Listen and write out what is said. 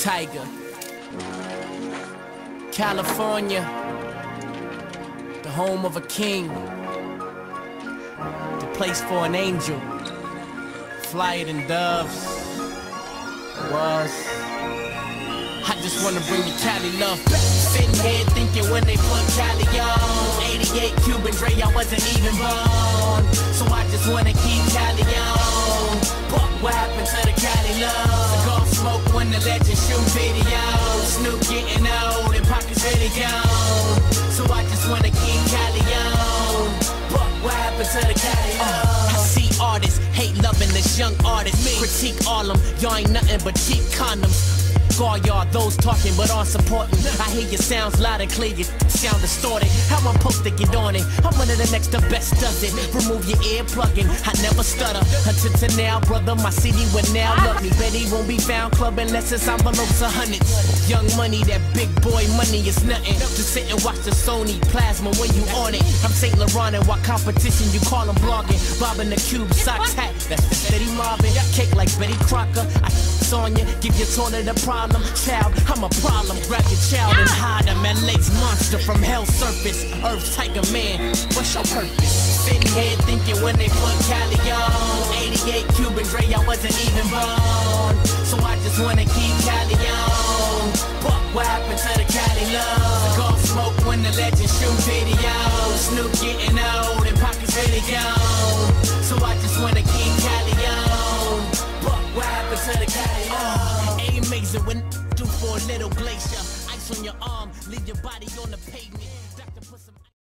Tiger, California, the home of a king, the place for an angel, flyer than doves. I just wanna bring you Cali love back. Sitting here thinking when they put Cali on 88 Cuban Dre, I wasn't even born. So I just wanna keep Cali on. But what happened to the Cali love? The gold smoke when the legend shoot videos. Snoop getting old and pockets really gone. So I just wanna keep Cali on. But what happened to the Cali love? I see artists hate loving this young artist. Critique all them, y'all ain't nothing but cheap condoms. All y'all, those talking but aren't supporting. I hear your sounds loud and clear, you sound distorted. How I'm supposed to get on it? I'm one of the next, the best does it. Remove your ear plugging, I never stutter. Until to now, brother, my CD would now love me. Bet he won't be found club unless it's envelopes of hundreds. Young money, that big boy money is nothing. To sit and watch the Sony plasma when you on it. I'm St. Laurent and while competition, you call them blogging. Bobbing the cube, socks, hat, that's the steady mobbing. Cake like Betty Crocker, I on you, give your toilet a problem. Child, I'm a problem. Grab your child and hide him. LA's monster from hell's surface. Earth's Tiger Man, what's your purpose? Sitting here thinking when they put Cali on 88 Cuban Dre, I wasn't even born. So I just wanna keep Cali on. But what happened to the Cali love? The gold smoke when the legend shoot videos. Snoop getting old and pockets really gone. So I just wanna keep Cali on. But what happened to the Cali love? Ain't amazing when do for a little glacier. Ice on your arm, leave your body on the pavement.